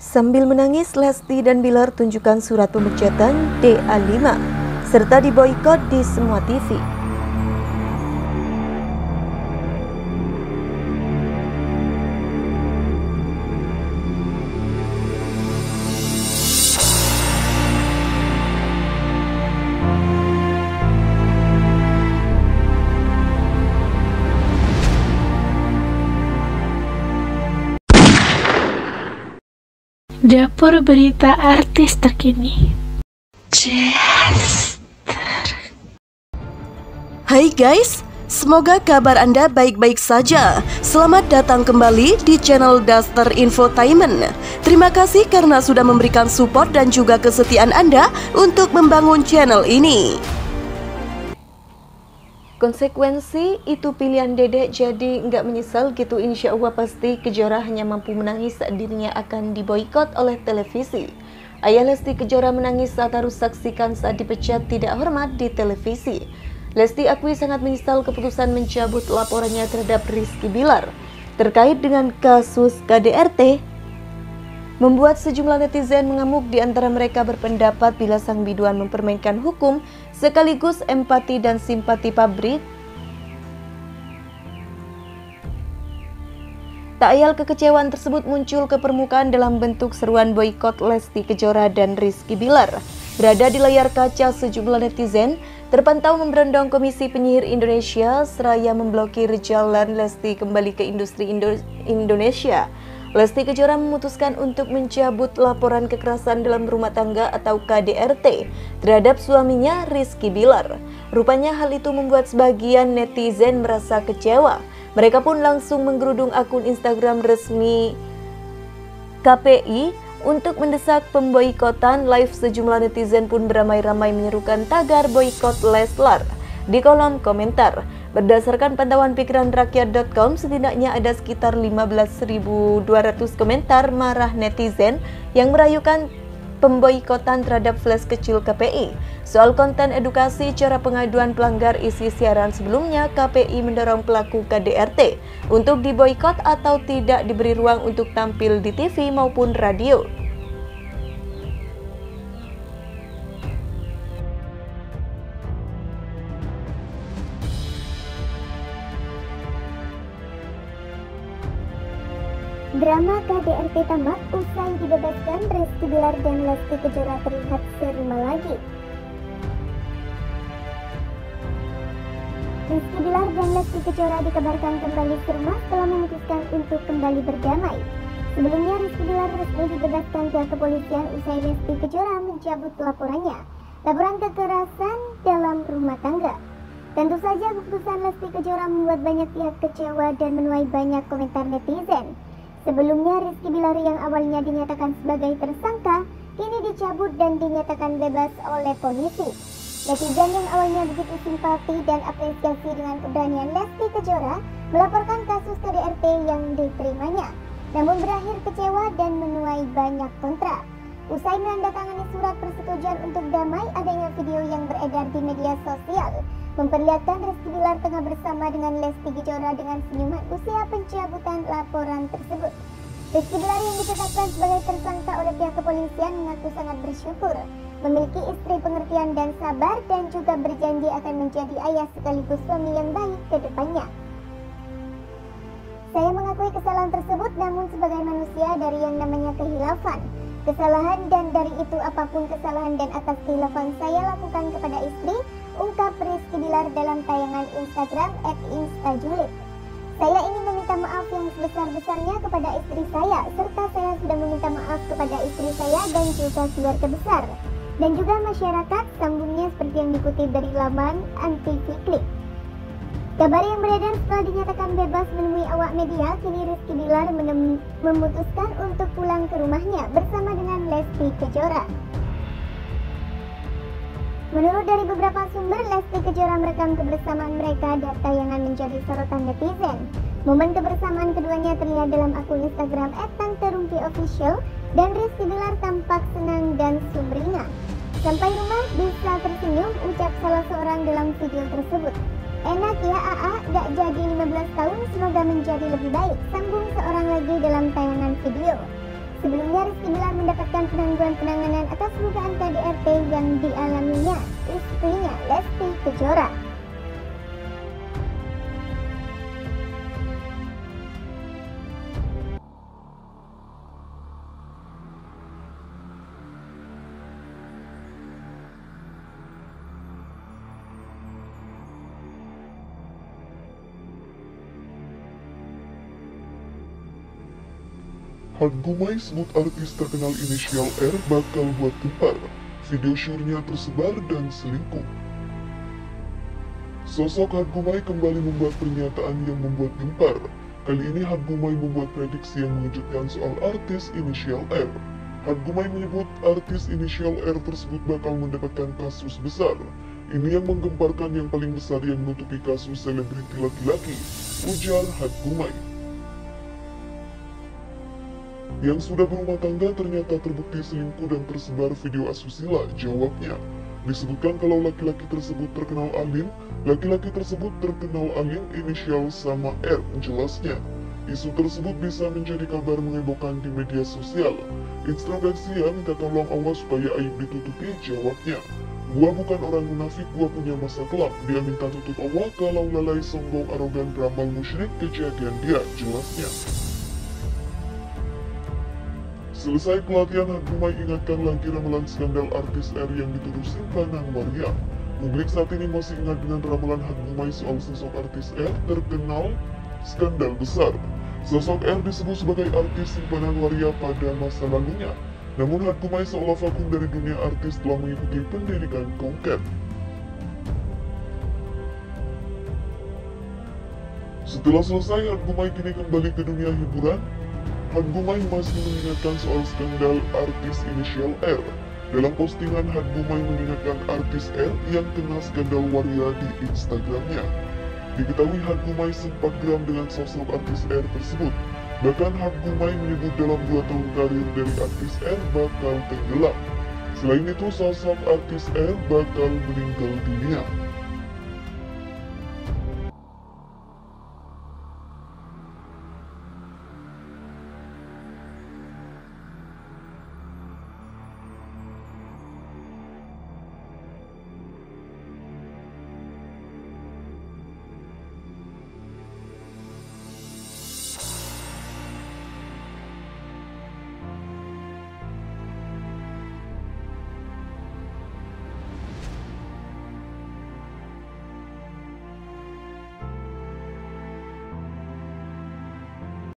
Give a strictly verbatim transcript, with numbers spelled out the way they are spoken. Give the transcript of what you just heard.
Sambil menangis, Lesti dan Bilar tunjukkan surat pemecatan D A lima serta diboikot di semua T V. Dapur berita artis terkini. Hai guys, semoga kabar Anda baik-baik saja. Selamat datang kembali di channel Duster Infotainment. Terima kasih karena sudah memberikan support dan juga kesetiaan Anda untuk membangun channel ini. Konsekuensi itu pilihan Dedek, jadi nggak menyesal gitu. Insya Allah pasti Kejora hanya mampu menangis saat dirinya akan diboikot oleh televisi. Ayah Lesti Kejora menangis saat harus saksikan saat dipecat tidak hormat di televisi. Lesti akui sangat menyesal keputusan mencabut laporannya terhadap Rizky Bilar terkait dengan kasus K D R T. Membuat sejumlah netizen mengamuk, di antara mereka berpendapat bila sang biduan mempermainkan hukum sekaligus empati dan simpati pabrik. Tak ayal kekecewaan tersebut muncul ke permukaan dalam bentuk seruan boikot Lesti Kejora dan Rizky Bilar. Berada di layar kaca, sejumlah netizen terpantau memberondong Komisi Penyihir Indonesia seraya memblokir jalan Lesti kembali ke industri Indo Indonesia. Lesti Kejora memutuskan untuk mencabut laporan kekerasan dalam rumah tangga atau K D R T terhadap suaminya Rizky Bilar. Rupanya hal itu membuat sebagian netizen merasa kecewa. Mereka pun langsung menggerudung akun Instagram resmi K P I untuk mendesak pemboikotan. Live sejumlah netizen pun beramai-ramai menyerukan tagar boikot Leslar di kolom komentar. Berdasarkan pantauan pikiran rakyat titik com, setidaknya ada sekitar lima belas ribu dua ratus komentar marah netizen yang merayukan pemboikotan terhadap flash kecil K P I. Soal konten edukasi cara pengaduan pelanggar isi siaran sebelumnya, K P I mendorong pelaku K D R T untuk diboikot atau tidak diberi ruang untuk tampil di T V maupun radio. Drama K D R T tamat usai dibebaskan, Rizky Bilar dan Lesti Kejora terlihat serumah lagi. Rizky Bilar dan Lesti Kejora dikabarkan kembali serumah setelah memutuskan untuk kembali berdamai. Sebelumnya Rizky Bilar resmi dibebaskan pihak kepolisian usai Lesti Kejora mencabut laporannya, laporan kekerasan dalam rumah tangga. Tentu saja keputusan Lesti Kejora membuat banyak pihak kecewa dan menuai banyak komentar netizen. Sebelumnya Rizky Bilar yang awalnya dinyatakan sebagai tersangka kini dicabut dan dinyatakan bebas oleh polisi. Netizen yang awalnya begitu simpati dan apresiasi dengan keberanian Lesti Kejora melaporkan kasus K D R T yang diterimanya, namun berakhir kecewa dan menuai banyak kontra. Usai menandatangani surat persetujuan untuk damai, adanya video yang beredar di media sosial memperlihatkan Rizky Bilar tengah bersama dengan Lesti Kejora dengan senyuman usia pencabutan laporan tersebut. Rizky Bilar yang ditetapkan sebagai tersangka oleh pihak kepolisian mengaku sangat bersyukur memiliki istri pengertian dan sabar, dan juga berjanji akan menjadi ayah sekaligus suami yang baik ke depannya. Saya mengakui kesalahan tersebut, namun sebagai manusia dari yang namanya kehilafan, kesalahan, dan dari itu apapun kesalahan dan atas kehilafan saya lakukan kepada istri, ungkap Rizky Bilar dalam tayangan Instagram et instajulid. Saya ingin meminta maaf yang sebesar-besarnya kepada istri saya, serta saya sudah meminta maaf kepada istri saya dan juga keluarga besar, dan juga masyarakat, sambungnya seperti yang dikutip dari laman Antiviklik. Kabar yang beredar setelah dinyatakan bebas menemui awak media, kini Rizky Bilar memutuskan untuk pulang ke rumahnya bersama dengan Lesti Kejora. Menurut dari beberapa sumber, Lesti Kejora merekam kebersamaan mereka dan tayangan menjadi sorotan netizen. Momen kebersamaan keduanya terlihat dalam akun Instagram et tante rumpi official, dan Rizky Bilar tampak senang dan sumringah. Sampai rumah bisa tersenyum, ucap salah seorang dalam video tersebut. Enak ya A A, gak jadi lima belas tahun, semoga menjadi lebih baik, sambung seorang lagi dalam tayangan video. Sebelumnya Rizky Bilar mendapatkan penangguhan penanganan atas dugaan K D R T yang dialaminya istrinya Lesti Kejora. Hadgumai sebut artis terkenal inisial R bakal buat gempar. Video syurnya tersebar dan selingkuh. Sosok Hadgumai kembali membuat pernyataan yang membuat gempar. Kali ini Hadgumai membuat prediksi yang mengejutkan soal artis inisial R. Hadgumai menyebut artis inisial R tersebut bakal mendapatkan kasus besar. Ini yang menggemparkan yang paling besar yang menutupi kasus selebriti laki-laki, ujar Hadgumai. Yang sudah berumah tangga ternyata terbukti selingkuh dan tersebar video asusila, jawabnya. Disebutkan kalau laki-laki tersebut terkenal alim, laki-laki tersebut terkenal alim inisial sama R, jelasnya. Isu tersebut bisa menjadi kabar mengebohkan di media sosial. Introversia minta tolong Allah supaya aib ditutupi, jawabnya. Gua bukan orang munafik, gua punya masa kelam. Dia minta tutup Allah kalau lalai, sombong, arogan, beramal musyrik, kejadian dia, jelasnya. Selesai pelatihan, Hadgumai ingatkan lagi ramalan skandal artis R yang dituduh simpanan waria. Publik saat ini masih ingat dengan ramalan Hadgumai soal sosok artis R terkenal skandal besar. Sosok R disebut sebagai artis simpanan waria pada masa lalunya. Namun Hadgumai seolah vakum dari dunia artis telah mengikuti pendidikan konkret. Setelah selesai, Hadgumai kini kembali ke dunia hiburan. Hadgumai masih mengingatkan soal skandal artis inisial R. Dalam postingan, Hadgumai mengingatkan artis R yang kena skandal waria di Instagramnya. Diketahui Hadgumai sempat geram dengan sosok artis R tersebut. Bahkan Hadgumai menyebut dalam dua tahun karir dari artis R bakal tenggelam. Selain itu, sosok artis R bakal meninggal dunia.